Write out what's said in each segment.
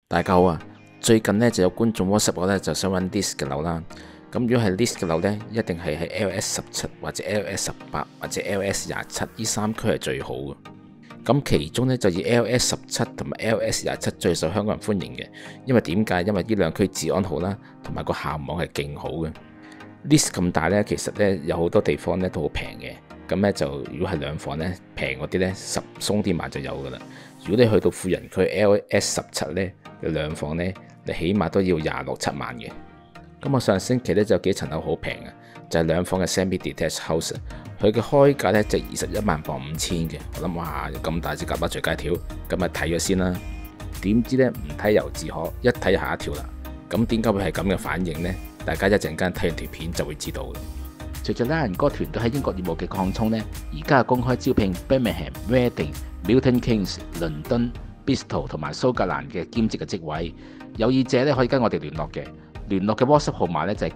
大家好啊！最近呢就有觀眾 WhatsApp 我呢，就想揾 list 嘅樓啦。咁如果係 list 嘅樓呢，一定係喺 LS17 或者 LS18 或者 LS27呢3區係最好嘅。咁其中呢，就以 LS17 同埋 LS27最受香港人歡迎嘅，因為點解？因為呢兩區治安好啦，同埋個校網係勁好嘅。list 咁大呢，其實呢有好多地方呢都好平嘅。咁呢就如果係兩房呢，平嗰啲呢10鬆啲萬就有噶啦。如果你去到富人區 LS17呢，兩房呢，你起碼都要26、7萬嘅。咁我上星期呢，就有幾層樓好平啊，就係兩房嘅 semi-detached house， 佢嘅開價呢，就21萬磅5千嘅。我諗哇，咁大隻蛤乸隨街跳，咁咪睇咗先啦。點知呢，唔睇猶自可，一睇就嚇一跳啦。咁點解會係咁嘅反應呢？大家一陣間睇完條片就會知道嘅。隨着拉人哥團隊喺英國業務嘅擴充呢，而家公開招聘 Birmingham、Reading、Milton Keynes、倫敦、Bristol 同埋蘇格蘭嘅兼職嘅職位，有意者咧可以跟我哋聯絡嘅。聯絡嘅 WhatsApp 號碼咧就係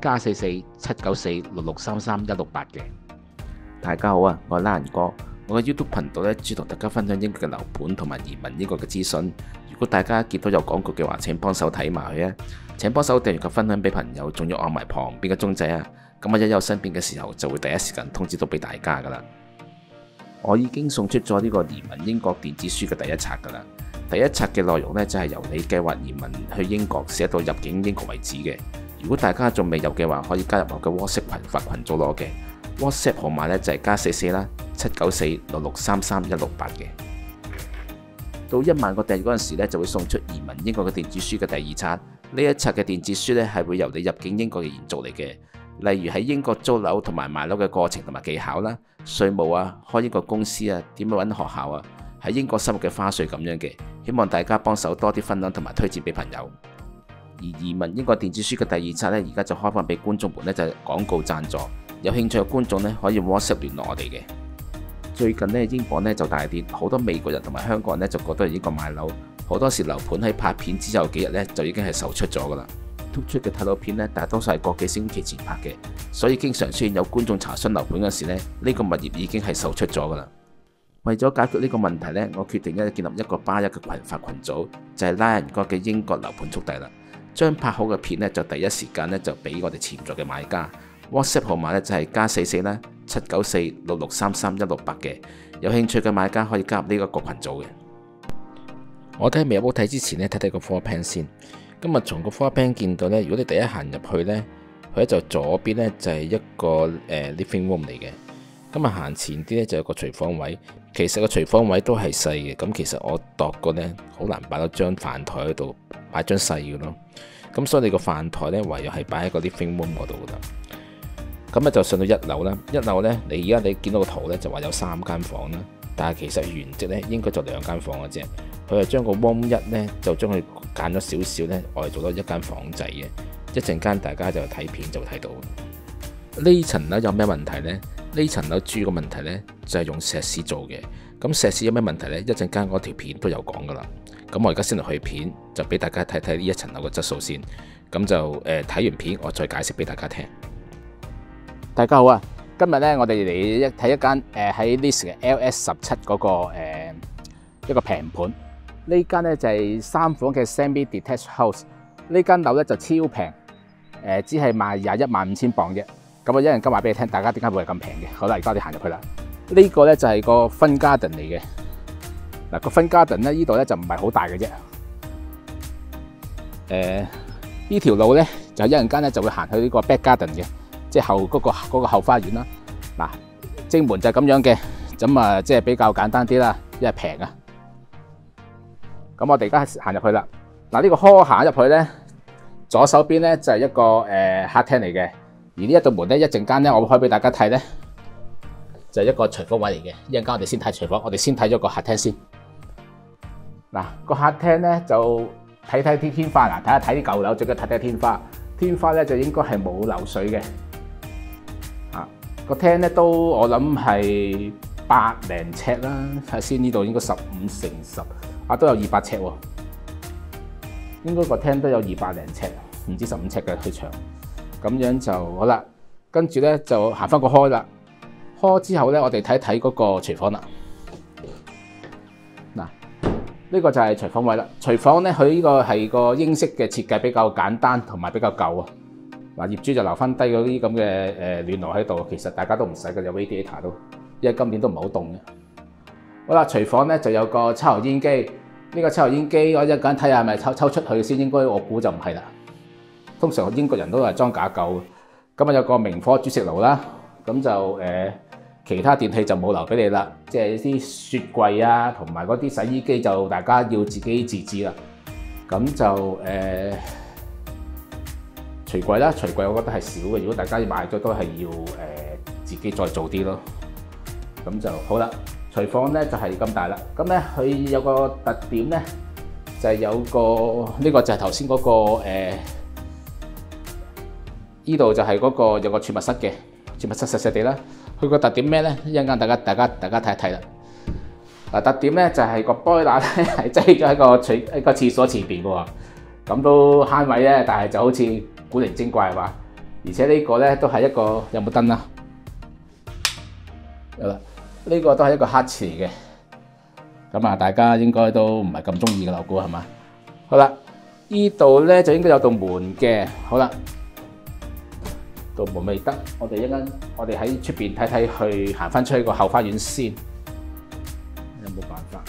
+44-794-663-168嘅。大家好啊，我係拉人哥，我嘅 YouTube 頻道咧主同大家分享英國嘅樓盤同埋移民英國嘅資訊。如果大家見到有廣告嘅話，請幫手睇埋佢啊！請幫手訂閱及分享俾朋友，仲要按埋旁邊嘅鐘仔啊！咁我一有新片嘅時候，就會第一時間通知到俾大家噶啦。我已經送出咗呢個移民英國電子書嘅第一冊噶啦。第一冊嘅內容呢，就係由你計劃移民去英國寫到入境英國為止嘅。如果大家仲未有嘅話，可以加入我嘅 WhatsApp 發群組攞嘅。WhatsApp 號碼呢，就係+44-794-663-168嘅。到1萬個訂閱嗰陣時呢，就會送出移民英國嘅電子書嘅第二冊。呢一冊嘅電子書呢，係會由你入境英國嘅延續嚟嘅。例如喺英國租樓同埋賣樓嘅過程同埋技巧啦，稅務啊，開英國公司啊，點樣揾學校啊，喺英國生活嘅花絮咁樣嘅，希望大家幫手多啲分享同埋推薦俾朋友。而移民英國電子書嘅第二冊呢，而家就開放俾觀眾們呢，就係廣告贊助，有興趣嘅觀眾呢，可以 WhatsApp 聯絡我哋嘅。最近呢，英鎊呢就大跌，好多美國人同埋香港人呢，就覺得喺英國買樓，好多時樓盤喺拍片之後幾日呢，就已經係售出咗噶啦。突出嘅睇樓片呢，大多數係個幾星期前拍嘅，所以經常出現有觀眾查詢樓盤嗰時呢，呢個物業已經係售出咗噶啦。為咗解決呢個問題呢，我決定建立一個巴1嘅發群組，就係拉人哥嘅英國樓盤速遞啦。將拍好嘅片呢，就第一時間呢，就俾我哋潛在嘅買家。WhatsApp 號碼呢，就係+44-794-663-168嘅。有興趣嘅買家可以加入呢個群組嘅。我睇未有冇睇之前呢，睇睇個 floor plan 先。今日從個 floor plan 見到呢，如果你第一行入去呢，佢就左邊呢就係一個living room 嚟嘅。咁啊行前啲呢就有個廚房位，其實個廚房位都係細嘅。咁其實我度過呢，好難擺到張飯台喺度，擺張細嘅咯。咁所以你個飯台呢，唯有係擺喺個 living room 嗰度噶啦。咁咧就上到1樓啦。1樓呢，你而家你見到個圖呢，就話有3間房啦，但係其實原則呢，應該就2間房嘅啫。佢係將個 room 1呢，就將佢揀咗少少呢，我哋做咗1間房仔嘅。一陣間大家就睇片就睇到。呢層樓有咩問題呢？呢層樓主要嘅問題呢，就係用石屎做嘅。咁石屎有咩問題呢？一陣間嗰條片都有講噶啦。咁我而家先嚟去片，就俾大家睇睇呢一層樓嘅質素先。咁就睇完片，我再解釋俾大家聽。大家好啊！今日呢，我哋嚟睇一間喺 list 嘅 LS17 嗰個一個平盤。呢間呢就係3房嘅 semi-detached house。呢間樓咧就超平，只係賣21萬5千磅啫。咁我一陣間話俾你聽，大家點解會係咁平嘅？好啦，而家我哋行入去啦。呢個咧就係個 front garden 嚟嘅。嗱，個 front garden 咧呢度咧就唔係好大嘅啫。呢條路咧就一陣間咧就會行去呢個 back garden 嘅，即係嗰個後花園啦。嗱，正門就係咁樣嘅，咁啊即係比較簡單啲啦，因為平啊。咁我哋而家行入去啦。嗱，呢個開行入去咧，左手邊咧就係一個客廳嚟嘅，而呢一道門咧一陣間咧我會開俾大家睇咧，就係一個廚房位嚟嘅。一陣間我哋先睇廚房，我哋先睇咗個客廳先。嗱，個客廳咧就睇啲天花啦，睇啲舊樓，最緊要睇睇天花。天花咧就應該係冇漏水嘅。個廳咧都我諗係百零尺啦，睇先呢度應該15乘10，都有200尺喎。應該個廳都有200零尺，唔知15尺嘅佢長，咁樣就好啦。跟住咧就行翻個開啦，開之後咧我哋睇睇嗰個廚房啦。嗱， 呢個就係廚房位啦。廚房咧，佢呢個係個英式嘅設計，比較簡單同埋比較舊啊。嗱，業主就留翻低嗰啲咁嘅暖爐喺度，其實大家都唔使嘅，有 radiator 都，因為今年都唔係好凍嘅。好啦，廚房咧就有個抽油煙機，呢個抽油煙機我一陣間睇下係咪抽出去先，應該我估就唔係啦。通常英國人都係裝架構。咁啊有個明火煮食爐啦，咁就其他電器就冇留俾你啦，即係啲雪櫃啊，同埋嗰啲洗衣機就大家要自己自製啦。咁就櫥櫃啦，櫥櫃我覺得係少嘅，如果大家買咗都係要自己再做啲咯。咁就好啦。廚房咧就係咁大啦，咁咧佢有個特點咧就係有個呢個就係頭先嗰個依度就係嗰個有個儲物室嘅，儲物室細細地啦。佢個特點咩咧？一陣間大家睇一睇啦。嗱，特點咧就係個 boiler 咧係擠咗喺個廁所前邊嘅喎，咁都慳位咧，但係就好似古靈精怪係嘛。而且呢個咧都係一個有冇燈啊？有啦。呢個都係一個黑廁嚟嘅，咁啊大家應該都唔係咁中意嘅，我估係嘛？好啦，呢度咧就應該有道門嘅。好啦，道門未得，我哋喺出邊睇睇，去行翻出去個後花園先。有冇辦法？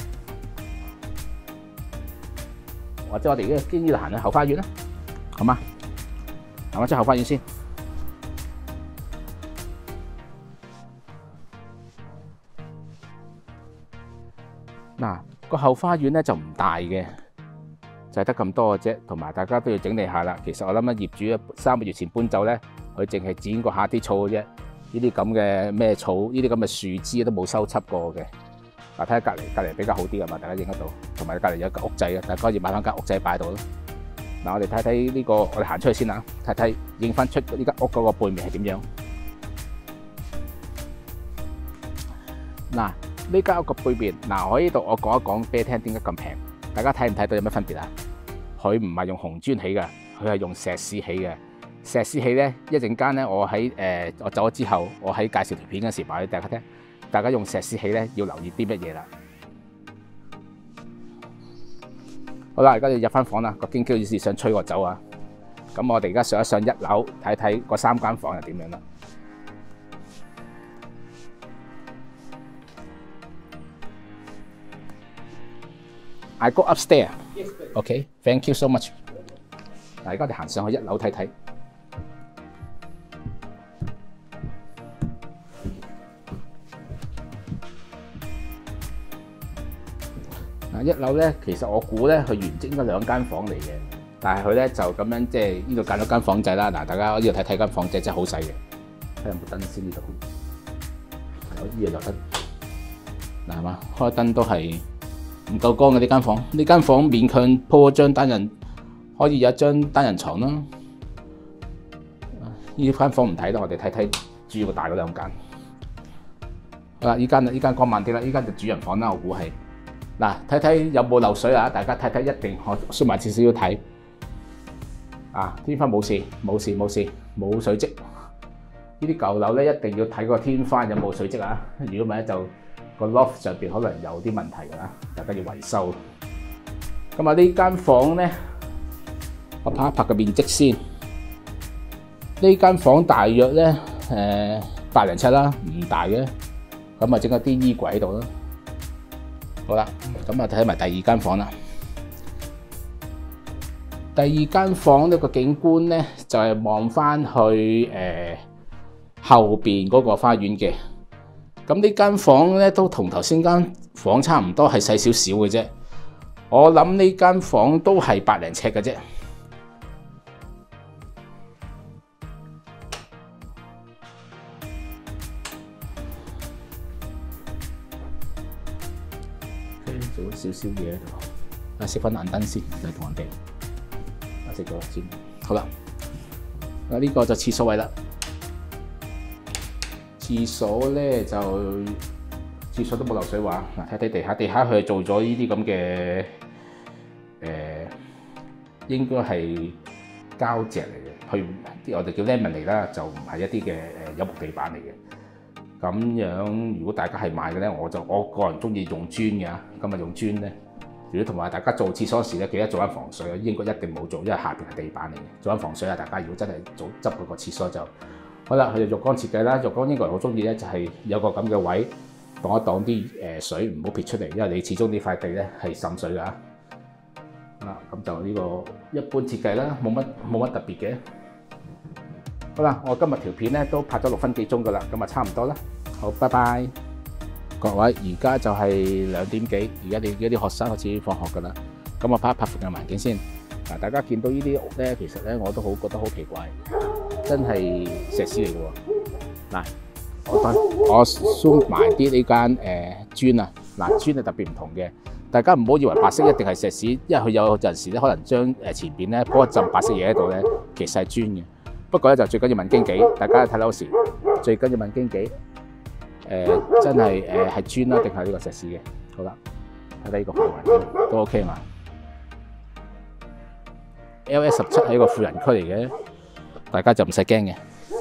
或者我哋經呢度行去後花園啦，好嗎？行翻出後花園先。嗱，個後花園咧就唔大嘅，就係得咁多嘅啫。同埋大家都要整理下啦。其實我諗業主3個月前搬走咧，佢淨係剪過下啲草嘅啫。呢啲咁嘅咩草，呢啲咁嘅樹枝都冇修葺過嘅。嗱，睇下隔離比較好啲㗎嘛，大家影得到。同埋隔離有間屋仔嘅，大家可以買翻間屋仔擺度咯。嗱，我哋睇睇呢個，我哋行出去先啦，睇睇影翻出呢間屋嗰個背面係點樣。嗱。呢間屋個背面，嗱，我呢度我講一講俾你聽點解咁平，大家睇唔睇到有乜分別啊？佢唔係用紅磚起嘅，佢係用石屎起嘅。石屎起咧，一陣間咧，我走咗之後，我喺介紹條片嗰時話俾大家聽，大家用石屎起咧要留意啲乜嘢啦。好啦，而家要入翻房啦，個經紀好似想催我走啊。咁我哋而家上一上1樓睇睇嗰3間房係點樣啦。I go upstairs. OK, thank you so much. 嗱，而家我哋行上去1樓睇睇。嗱，1樓咧，其實我估咧，佢原則應該2間房嚟嘅，但係佢咧就咁樣即係呢度揀咗間房仔啦。嗱，大家呢度睇睇間房仔真係好細嘅，睇有冇燈先呢度。呢度有燈，嗱係嘛？開燈都係唔夠光嘅呢間房，呢間房勉強鋪咗張單人，可以有一張單人床啦。呢間房唔睇啦，我哋睇睇主要個大嗰2間。好啦，呢間光猛啲啦，呢間就主人房啦，我估係。嗱，睇睇有冇漏水啊？大家睇睇一定，我縮埋少少睇。啊，天花冇事，冇水漬。呢啲舊樓咧一定要睇個天花有冇水漬啊！如果唔係咧就個 loft 上邊可能有啲問題㗎啦，大家要維修。咁啊，呢間房咧，我拍一拍個面積先。呢間房大約咧8零尺啦，唔大嘅。咁啊，整咗啲衣櫃喺度啦。好啦，咁啊睇埋第2間房啦。第2間房呢個景觀咧就係望翻去後邊嗰個花園嘅。咁呢間房咧都同頭先間房差唔多，係細少少嘅啫。我諗呢間房都係8零尺嘅啫。做咗少少嘢喺度，熄翻眼燈先，再同人哋熄咗先。好啦，呢個就廁所位啦。廁所咧就廁所都冇漏水話，嗱睇睇地下，地下佢係做咗呢啲咁嘅應該係膠石嚟嘅，佢我哋叫 laminate 啦，就唔係一啲嘅有木地板嚟嘅。咁樣如果大家係買嘅咧，我個人中意用磚嘅，咁啊用磚咧如果同埋大家做廁所時咧，記得做緊防水啊！英國一定冇做，因為下邊係地板嚟嘅，做緊防水啊！大家如果真係做執嗰個廁所就好啦。佢哋浴缸設計啦，浴缸英國人好中意咧，就係有個咁嘅位擋一擋啲水唔好撇出嚟，因為你始終呢塊地咧係滲水㗎。咁就呢個一般設計啦，冇乜特別嘅。好啦，我今日條片咧都拍咗6分幾鐘㗎啦，咁啊差唔多啦。好，拜拜。各位，而家就係2點幾，而家你啲學生開始放學㗎啦。咁我拍一拍附近環境先。嗱，大家見到呢啲屋咧，其實咧我都覺得好奇怪，真係石屎嚟嘅喎。嗱，我 zoom 埋啲呢間磚啊，嗱，磚係特別唔同嘅。大家唔好以為白色一定係石屎，因為佢有陣時咧可能將前邊咧鋪一陣白色嘢喺度咧，其實係磚嘅。不過咧就最緊要問經紀，大家睇樓時最緊要問經紀。真係係磚啦，定係呢個石屎嘅？好啦，睇睇呢個範圍都 OK 嘛。LS17係一個富人區嚟嘅，大家就唔使驚嘅。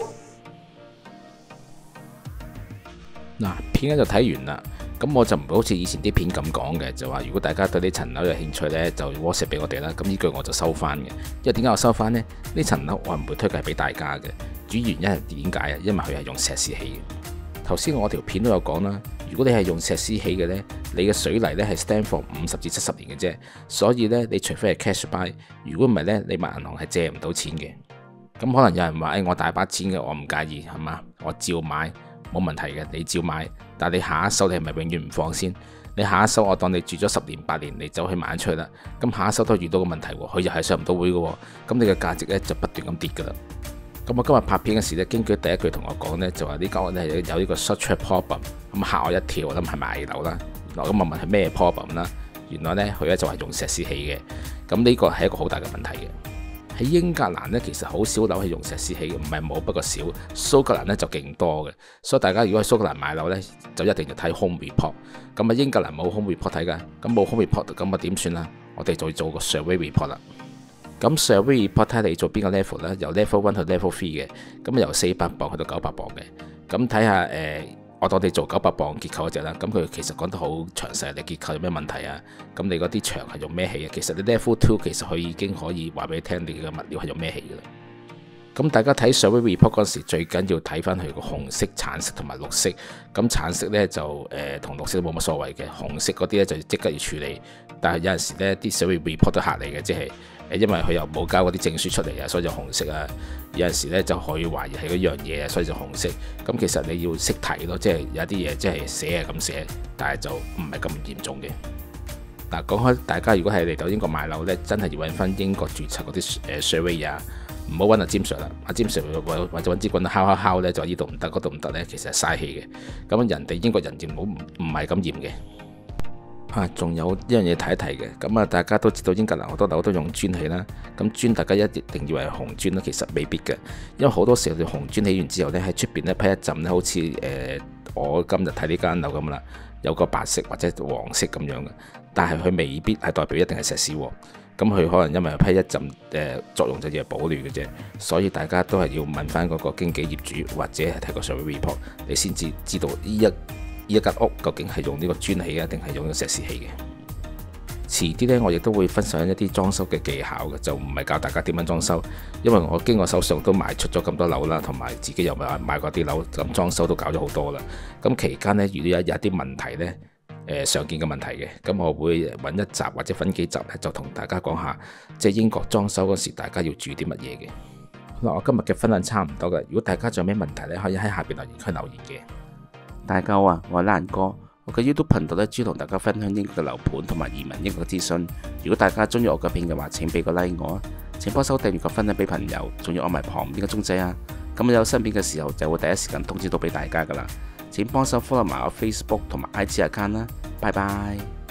嗱，片咧就睇完啦。咁我就唔會好似以前啲片咁講嘅，就話如果大家對呢層樓有興趣咧，就 WhatsApp 俾我哋啦。咁呢句我就收翻嘅，因為點解我收翻呢？呢層樓我唔會推介俾大家嘅，主要原因係點解啊？因為佢係用石屎起嘅。頭先我條片都有講啦，如果你係用石屎起嘅呢，你嘅水泥呢係 stand for 50至70年嘅啫，所以呢，你除非係 cash buy， 如果唔係呢，你問銀行係借唔到錢嘅。咁可能有人話，我大把錢嘅，我唔介意係嘛，我照買冇問題嘅，你照買。但係你下一手你係咪永遠唔放先？你下一手我當你住咗10年8年，你走去賣出去啦，咁下一手都遇到個問題喎，佢又係上唔到會嘅喎，咁你嘅價值呢就不斷咁跌㗎啦。咁我今日拍片嘅時咧，經紀第一句同我講咧，就話呢間屋咧有呢個 structural problem，咁嚇我一跳，我諗係賣樓啦。咁我問係咩 problem 啦？原來咧佢咧就話用石屎起嘅，咁呢個係一個好大嘅問題嘅。喺英格蘭咧，其實好少樓係用石屎起嘅，唔係冇，不過少。蘇格蘭咧就勁多嘅，所以大家如果喺蘇格蘭買樓咧，就一定要睇 home report。咁啊英格蘭冇 home report 睇㗎，咁冇 home report 咁啊點算啊？我哋就要做個 survey report 啦。咁 survey report 睇你做邊個 level 咧？由 level 1 去 level 3嘅，咁由400磅去到900磅嘅。咁睇下我當你做900磅結構嗰隻啦。咁佢其實講得好詳細，你結構有咩問題啊？咁你嗰啲牆係用咩起啊？其實你 level 2其實佢已經可以話俾你聽，你嘅物料係用咩起㗎啦。咁大家睇 survey report 嗰時，最緊要睇翻佢個紅色、橙色同埋綠色。咁橙色咧就同綠色都冇乜所謂嘅，紅色嗰啲咧就即刻要處理。但係有陣時咧啲 survey report 都嚇你嘅，即係因為佢又冇交嗰啲證書出嚟啊，所以就紅色啊。有陣時咧就可以懷疑係嗰樣嘢啊，所以就紅色。咁其實你要識睇咯，即係有啲嘢即係寫係咁寫，但係就唔係咁嚴重嘅。嗱，講開大家如果係嚟到英國買樓咧，真係要揾翻英國註冊嗰啲survey 啊。唔好揾阿詹 Sir 啦，阿詹 Sir 或者揾支棍敲咧，就呢度唔得，嗰度唔得咧，其實係嘥氣嘅。咁人哋英國人亦唔係咁嚴嘅。仲有一樣嘢睇一睇嘅，咁啊大家都知道英格蘭好多樓都用磚起啦，咁磚大家一定以為係紅磚啦，其實未必嘅，因為好多時候你紅磚起完之後咧，喺出邊咧批一陣咧，好似我今日睇呢間樓咁啦，有個白色或者黃色咁樣嘅，但係佢未必係代表一定係石屎喎。咁佢可能因為批一陣作用就係保暖嘅啫，所以大家都係要問翻嗰個經紀業主或者係睇個 survey report，你先至知道呢一間屋究竟係用呢個磚起啊，定係用個石屎起嘅。遲啲呢，我亦都會分享一啲裝修嘅技巧嘅，就唔係教大家點樣裝修，因為我經過手上都賣出咗咁多樓啦，同埋自己又買過啲樓，咁裝修都搞咗好多啦。咁期間呢，如果有啲問題呢，常見嘅問題嘅，咁我會揾一集或者分幾集咧，就同大家講下，即係英國裝修嗰時大家要注意啲乜嘢嘅。嗱，我今日嘅分享差唔多嘅，如果大家仲有咩問題咧，可以喺下邊留言區留言嘅。大家好啊，我係蘭哥，我嘅 YouTube 頻道咧，專同大家分享英國嘅樓盤同埋移民英國嘅資訊。如果大家中意我嘅片嘅話，請俾個 like 我啊，請幫手訂閱個分享俾朋友，仲要按埋旁邊嘅鐘仔啊，咁有新片嘅時候就會第一時間通知到俾大家噶啦。請幫手 follow 埋我 Facebook 同埋 IG account 啦，拜拜。